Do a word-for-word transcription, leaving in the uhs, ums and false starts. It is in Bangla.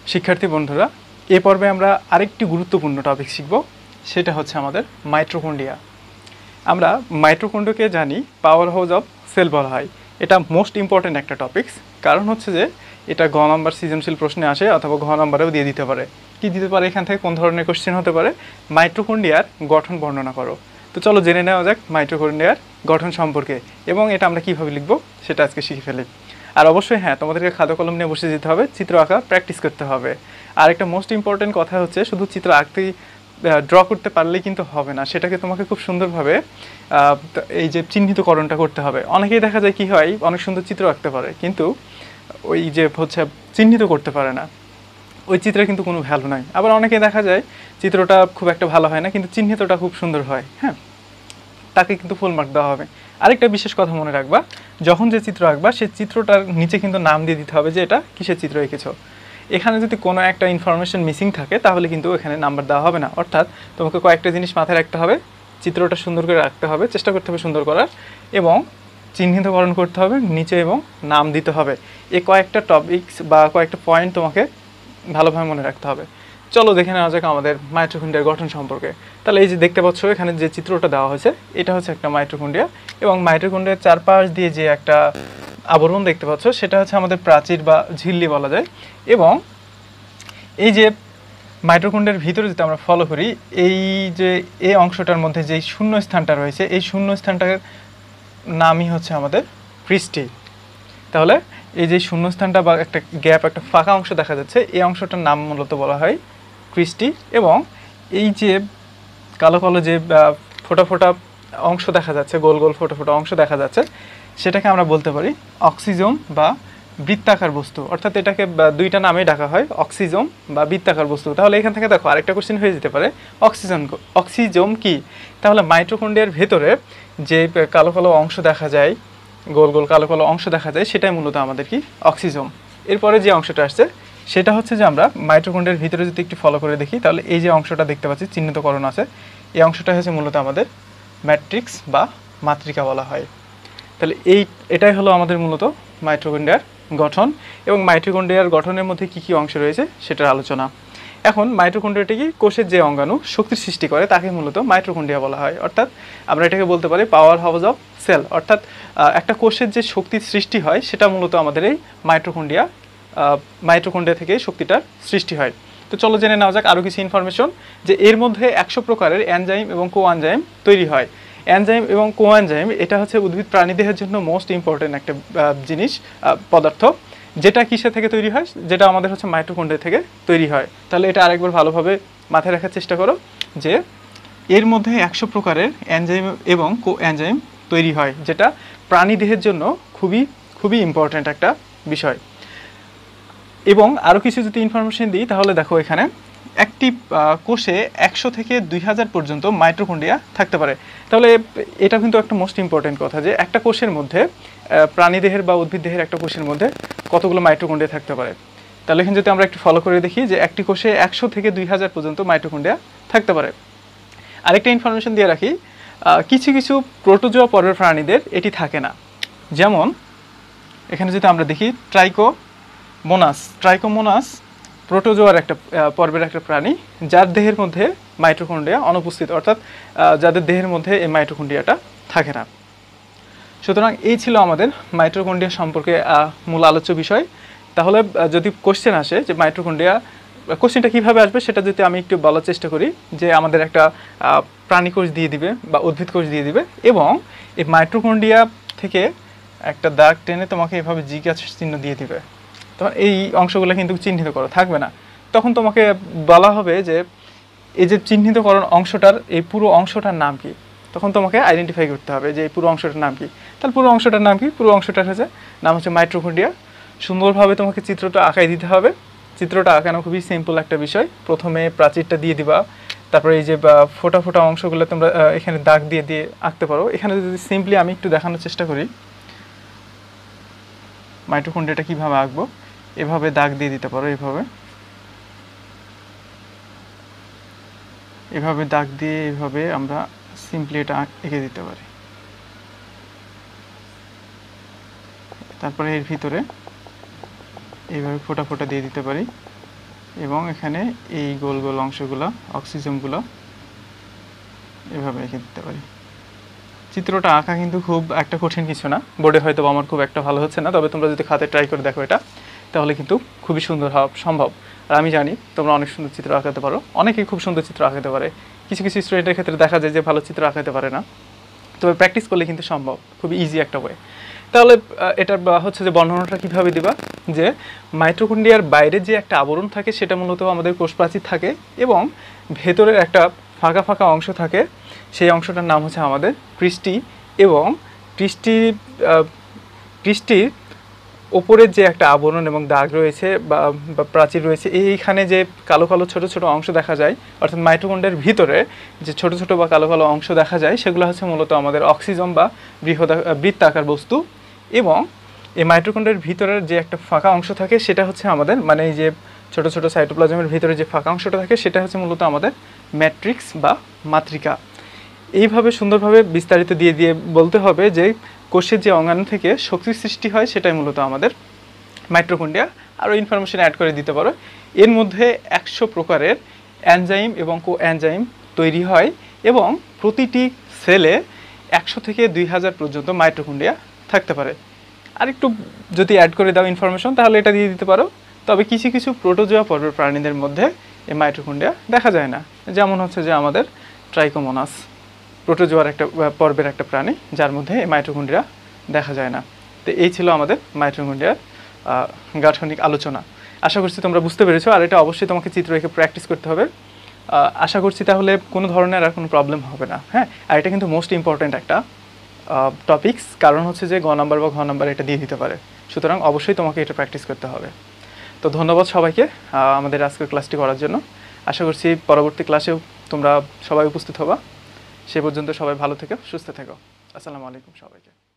শিক্ষার্থী বন্ধুরা, এই পর্বে আমরা আরেকটি গুরুত্বপূর্ণ টপিক শিখব, সেটা হচ্ছে আমাদের মাইটোকন্ড্রিয়া। আমরা মাইটোকন্ড্রিয়াকে জানি পাওয়ার হাউস অফ সেল বলা হয়। এটা মোস্ট ইম্পর্ট্যান্ট একটা টপিকস, কারণ হচ্ছে যে এটা গ নাম্বার সৃজনশীল প্রশ্নে আসে অথবা ঘ নাম্বারেও দিয়ে দিতে পারে। কি দিতে পারে এখান থেকে, কোন ধরনের কোশ্চেন হতে পারে? মাইটোকন্ড্রিয়ার গঠন বর্ণনা করো। তো চলো জেনে নেওয়া যাক মাইটোকন্ড্রিয়ার গঠন সম্পর্কে, এবং এটা আমরা কীভাবে লিখব সেটা আজকে শিখে ফেলি। আর অবশ্যই হ্যাঁ, তোমাদেরকে খাতা কলম নিয়ে বসে যেতে হবে, চিত্র আঁকা প্র্যাকটিস করতে হবে। আর একটা মোস্ট ইম্পর্টেন্ট কথা হচ্ছে, শুধু চিত্র আঁকতেই ড্র করতে পারলেই কিন্তু হবে না, সেটাকে তোমাকে খুব সুন্দরভাবে এই যে চিহ্নিতকরণটা করতে হবে। অনেকেই দেখা যায় কি হয়, অনেক সুন্দর চিত্র আঁকতে পারে কিন্তু ওই যে হচ্ছে চিহ্নিত করতে পারে না, ওই চিত্রে কিন্তু কোনো ভ্যালু নাই। আবার অনেকেই দেখা যায় চিত্রটা খুব একটা ভালো হয় না কিন্তু চিহ্নিতটা খুব সুন্দর হয়, হ্যাঁ, তাকে কিন্তু ফুল মার্ক দেওয়া হবে। আরেকটা বিশেষ কথা মনে রাখবা, যখন যে চিত্র আঁকবা সেই চিত্রটার নিচে কিন্তু নাম দিয়ে দিতে হবে যে এটা কিসের চিত্র এঁকেছো। এখানে যদি কোনো একটা ইনফরমেশন মিসিং থাকে তাহলে কিন্তু এখানে নাম্বার দেওয়া হবে না। অর্থাৎ তোমাকে কয়েকটা জিনিস মাথায় রাখতে হবে, চিত্রটা সুন্দর করে রাখতে হবে, চেষ্টা করতে হবে সুন্দর করার, এবং চিহ্নিতকরণ করতে হবে নিচে এবং নাম দিতে হবে। এই কয়েকটা টপিকস বা কয়েকটা পয়েন্ট তোমাকে ভালোভাবে মনে রাখতে হবে। চলো দেখে নেওয়া যাক আমাদের মাইটোকন্ড্রিয়ার গঠন সম্পর্কে। তাহলে এই যে দেখতে পাচ্ছ এখানে যে চিত্রটা দেওয়া হয়েছে, এটা হচ্ছে একটা মাইটোকন্ড্রিয়া, এবং মাইটোকন্ড্রিয়ার চারপাশ দিয়ে যে একটা আবরণ দেখতে পাচ্ছ সেটা হচ্ছে আমাদের প্রাচীর বা ঝিল্লি বলা যায়। এবং এই যে মাইটোকন্ড্রিয়ার ভিতরে যদি আমরা ফলো করি, এই যে এই অংশটার মধ্যে যেই শূন্য স্থানটা রয়েছে, এই শূন্য স্থানটার নামই হচ্ছে আমাদের ক্রিস্টি। তাহলে এই যে শূন্যস্থানটা বা একটা গ্যাপ, একটা ফাঁকা অংশ দেখা যাচ্ছে, এই অংশটার নাম মূলত বলা হয় ক্রিস্টি। এবং এই যে কালো কালো যে ফোটা ফোটা অংশ দেখা যাচ্ছে, গোল গোল ফোটা ফোটা অংশ দেখা যাচ্ছে, সেটাকে আমরা বলতে পারি অক্সিজোম বা বৃত্তাকার বস্তু। অর্থাৎ এটাকে দুইটা নামে ডাকা হয়, অক্সিজোম বা বৃত্তাকার বস্তু। তাহলে এখান থেকে দেখো আরেকটা কোশ্চেন হয়ে যেতে পারে, অক্সিজেন অক্সিজোম কি? তাহলে মাইটোকন্ড্রিয়ার ভেতরে যে কালো কালো অংশ দেখা যায়, গোল গোল কালো কালো অংশ দেখা যায়, সেটাই মূলত আমাদের কি অক্সিজোম। এরপরে যে অংশটা আসছে সেটা হচ্ছে যে আমরা মাইটোকন্ড্রিয়ার ভিতরে যদি একটু ফলো করে দেখি, তাহলে এই যে অংশটা দেখতে পাচ্ছি চিহ্নিতকরণ আছে, এই অংশটা হচ্ছে মূলত আমাদের ম্যাট্রিক্স বা মাতৃকা বলা হয়। তাহলে এই এটাই হলো আমাদের মূলত মাইটোকন্ড্রিয়ার গঠন, এবং মাইটোকন্ড্রিয়ার গঠনের মধ্যে কি কি অংশ রয়েছে সেটার আলোচনা। এখন মাইটোকন্ড্রিয়াটি কি, কোষের যে অঙ্গাণু শক্তির সৃষ্টি করে তাকে মূলত মাইটোকন্ড্রিয়া বলা হয়। অর্থাৎ আমরা এটাকে বলতে পারি পাওয়ার হাউস অফ সেল। অর্থাৎ একটা কোষের যে শক্তির সৃষ্টি হয় সেটা মূলত আমাদের এই মাইটোকন্ড্রিয়া মাইটোকন্ড্রিয়া থেকে শক্তিটার সৃষ্টি হয়। তো চলো জেনে নেওয়া যাক আরও কিছু ইনফরমেশন, যে এর মধ্যে একশো প্রকারের এনজাইম এবং কোএনজাইম তৈরি হয়। এনজাইম এবং কোএনজাইম এটা হচ্ছে উদ্ভিদ প্রাণীদেহের জন্য মোস্ট ইম্পর্টেন্ট একটা জিনিস, পদার্থ, যেটা কিসে থেকে তৈরি হয়, যেটা আমাদের হচ্ছে মাইটোকন্ড্রিয়া থেকে তৈরি হয়। তাহলে এটা আরেকবার ভালোভাবে মাথায় রাখার চেষ্টা করো, যে এর মধ্যে একশো প্রকারের এনজাইম এবং কোএনজাইম তৈরি হয়, যেটা প্রাণীদেহের জন্য খুবই খুবই ইম্পর্টেন্ট একটা বিষয়। এবং আরও কিছু যদি ইনফরমেশন দিই, তাহলে দেখো এখানে একটি কোষে একশো থেকে দুই হাজার পর্যন্ত মাইটোকন্ড্রিয়া থাকতে পারে। তাহলে এটা কিন্তু একটা মোস্ট ইম্পর্টেন্ট কথা, যে একটা কোষের মধ্যে, প্রাণীদেহের বা উদ্ভিদদেহের একটা কোষের মধ্যে কতগুলো মাইটোকন্ড্রিয়া থাকতে পারে। তাহলে এখানে যদি আমরা একটু ফলো করে দেখি, যে একটি কোষে একশো থেকে দুই হাজার পর্যন্ত মাইটোকন্ড্রিয়া থাকতে পারে। আরেকটা ইনফরমেশন দিয়ে রাখি, কিছু কিছু প্রোটোজোয়া পর্বের প্রাণীদের এটি থাকে না। যেমন এখানে যদি আমরা দেখি ট্রাইকোমোনাস, ট্রাইকোমোনাস প্রোটোজোয়ার একটা পর্বের একটা প্রাণী, যার দেহের মধ্যে মাইটোকন্ড্রিয়া অনুপস্থিত, অর্থাৎ যাদের দেহের মধ্যে এই মাইটোকন্ড্রিয়াটা থাকে না। সুতরাং এই ছিল আমাদের মাইটোকন্ড্রিয়া সম্পর্কে মূল আলোচ্য বিষয়। তাহলে যদি কোশ্চেন আসে যে মাইটোকন্ড্রিয়া, কোশ্চেনটা কীভাবে আসবে সেটা যদি আমি একটু বলার চেষ্টা করি, যে আমাদের একটা প্রাণী কোষ দিয়ে দিবে বা উদ্ভিদ কোষ দিয়ে দিবে, এবং এই মাইটোকন্ড্রিয়া থেকে একটা দাগ টেনে তোমাকে এভাবে জিজ্ঞাসা চিহ্ন দিয়ে দিবে। তখন এই অংশগুলো কিন্তু চিহ্নিত করা থাকবে না, তখন তোমাকে বলা হবে যে এই যে চিহ্নিতকরণ অংশটার এই পুরো অংশটার নাম কি, তখন তোমাকে আইডেন্টিফাই করতে হবে যে এই পুরো অংশটার নাম কি। তাহলে পুরো অংশটার নাম কি? পুরো অংশটার হচ্ছে নাম হচ্ছে মাইটোকন্ড্রিয়া। সুন্দরভাবে তোমাকে চিত্রটা আঁকাই দিতে হবে। চিত্রটা আঁকানো খুবই সিম্পল একটা বিষয়। প্রথমে প্রাচীরটা দিয়ে দিবা, তারপরে এই যে ফোটা ফোটা অংশগুলো তোমরা এখানে দাগ দিয়ে দিয়ে আঁকতে পারো। এখানে যদি সিম্পলি আমি একটু দেখানোর চেষ্টা করি মাইটোকন্ড্রিয়াটা কীভাবে আঁকবো, এভাবে দাগ দিয়ে দিতে পারো, এভাবে এভাবে দাগ দিয়ে এভাবে আমরা সিম্পলি এটা এঁকে দিতে পারি। তারপরে এর ভিতরে এইভাবে ফোটা ফোটা দিয়ে দিতে পারি। এবং এখানে এই গোল গোল অংশগুলো অক্সিজেনগুলো এভাবে রেখে দিতে পারি। চিত্রটা আঁকা কিন্তু খুব একটা কঠিন কিছু না, বোর্ডে হয়তো আমার খুব একটা ভালো হচ্ছে না, তবে তোমরা যদি খাতে ট্রাই করে দেখো এটা, তাহলে কিন্তু খুবই সুন্দর হওয়া সম্ভব। আর আমি জানি তোমরা অনেক সুন্দর চিত্র আঁকাতে পারো, অনেকেই খুব সুন্দর চিত্র আঁকাতে পারে, কিছু কিছু স্টুডেন্টের ক্ষেত্রে দেখা যায় যে ভালো চিত্র আঁকাতে পারে না, তবে প্র্যাকটিস করলে কিন্তু সম্ভব, খুবই ইজি একটা ওয়ে। তাহলে এটা হচ্ছে যে বর্ণনাটা কীভাবে দিবা, যে মাইটোকন্ড্রিয়ার বাইরে যে একটা আবরণ থাকে সেটা মূলত আমাদের কোষপ্রাচীর থাকে, এবং ভেতরের একটা ফাঁকা ফাঁকা অংশ থাকে, সেই অংশটার নাম হচ্ছে আমাদের ক্রিস্টি। এবং ক্রিস্টি ক্রিস্টির ওপরের যে একটা আবরণ এবং দাগ রয়েছে বা প্রাচীর রয়েছে, এইখানে যে কালো কালো ছোট ছোট অংশ দেখা যায়, অর্থাৎ মাইটোকন্ড্রিয়ার ভিতরে যে ছোট ছোট বা কালো কালো অংশ দেখা যায়, সেগুলো হচ্ছে মূলত আমাদের অক্সিজম বা বৃহদা বৃত্তাকার বস্তু। এবং এই মাইটোকন্ড্রিয়ার ভিতরের যে একটা ফাঁকা অংশ থাকে সেটা হচ্ছে আমাদের, মানে এই যে ছোট ছোট সাইটোপ্লাজমের ভিতরে যে ফাঁকা অংশটা থাকে সেটা হচ্ছে মূলত আমাদের ম্যাট্রিক্স বা মাতৃকা। এইভাবে সুন্দরভাবে বিস্তারিত দিয়ে দিয়ে বলতে হবে যে কোষের যে অঙ্গাণু থেকে শক্তির সৃষ্টি হয় সেটাই মূলত আমাদের মাইটোকন্ড্রিয়া। আরও ইনফরমেশন অ্যাড করে দিতে পারো, এর মধ্যে একশো প্রকারের এনজাইম এবং কো এনজাইম তৈরি হয়, এবং প্রতিটি সেলে একশো থেকে দুই হাজার পর্যন্ত মাইটোকন্ড্রিয়া থাকতে পারে। আর একটু যদি অ্যাড করে দাও ইনফরমেশন তাহলে এটা দিয়ে দিতে পারো। তবে কিছু কিছু প্রোটোজোয়া পর্বের প্রাণীদের মধ্যে এই মাইটোকন্ড্রিয়া দেখা যায় না, যেমন হচ্ছে যে আমাদের ট্রাইকোমোনাস প্রোটোজোয়ার একটা পর্বের একটা প্রাণী, যার মধ্যে এই মাইটোকন্ড্রিয়া দেখা যায় না। তো এই ছিল আমাদের মাইটোকন্ড্রিয়ার গাঠনিক আলোচনা। আশা করছি তোমরা বুঝতে পেরেছো, আর এটা অবশ্যই তোমাকে চিত্র রেখে প্র্যাকটিস করতে হবে। আশা করছি তাহলে কোনো ধরনের আর কোনো প্রবলেম হবে না। হ্যাঁ, আর এটা কিন্তু মোস্ট ইম্পর্ট্যান্ট একটা টপিকস, কারণ হচ্ছে যে গ নাম্বার বা ঘ নাম্বার এটা দিয়ে দিতে পারে, সুতরাং অবশ্যই তোমাকে এটা প্র্যাকটিস করতে হবে। তো ধন্যবাদ সবাইকে আমাদের আজকের ক্লাসটি করার জন্য। আশা করছি পরবর্তী ক্লাসেও তোমরা সবাই উপস্থিত হবা। সে পর্যন্ত সবাই ভালো থেকো, সুস্থ থেকো। আসসালামু আলাইকুম সবাইকে।